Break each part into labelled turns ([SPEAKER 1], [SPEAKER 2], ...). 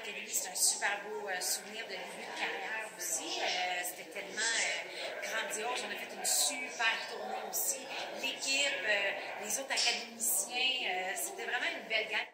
[SPEAKER 1] Academy, c'est un super beau souvenir de début de carrière aussi. C'était tellement grandiose. On a fait une super tournée aussi. L'équipe, les autres académiciens, c'était vraiment une belle gang.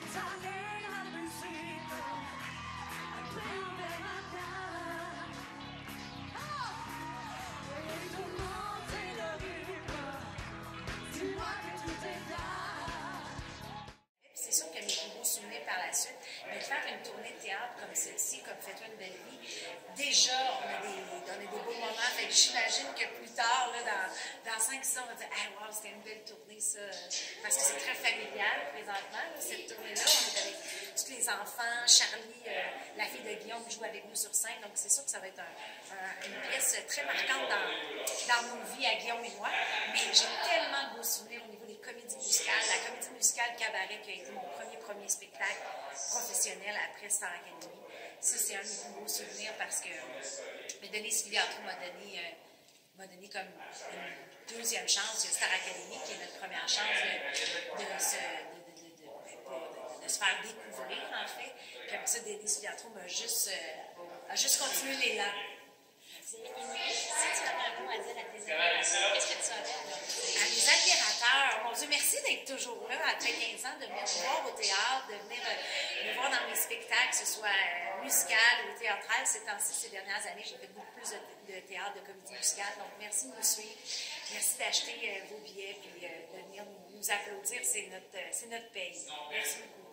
[SPEAKER 1] C'est sûr que mes plus beaux souvenirs par la suite, mais de faire une tournée de théâtre comme celle-ci, comme Fais-toi une belle vie, déjà, on a des beaux moments. Fait que j'imagine que plus tard, là, dans 5 ans, on va dire « Ah, wow, c'était une belle tournée, ça! » Parce que c'est très familial, présentement, là, cette tournée-là. On est avec tous les enfants. Charlie, la fille de Guillaume, joue avec nous sur scène. Donc, c'est sûr que ça va être une pièce très marquante dans nos vies à Guillaume et moi. Mais j'ai tellement de beaux souvenirs au niveau des comédies musicales. La comédie musicale Cabaret, qui a été mon premier spectacle professionnel après Star Academy. Ça, c'est un de mes plus beaux souvenirs parce que Denise Filiatro m'a donné comme une deuxième chance. Il y a Star Academy qui est notre première chance de se faire découvrir, en fait. Puis après ça, Denise Filiatro a juste continué l'élan.
[SPEAKER 2] Si tu avais un mot à dire à tes admirateurs, qu'est-ce que tu avais à leur dire?
[SPEAKER 1] À mes admirateurs, mon Dieu, merci d'être toujours là après 15 ans, de venir me voir au théâtre, de venir me voir dans mes spectacles, que ce soit musical ou théâtral. Ces temps-ci, ces dernières années, j'ai fait beaucoup plus de théâtre, de comédie musicale. Donc, merci de nous suivre. Merci d'acheter vos billets et de venir nous applaudir. C'est notre pays. Merci beaucoup.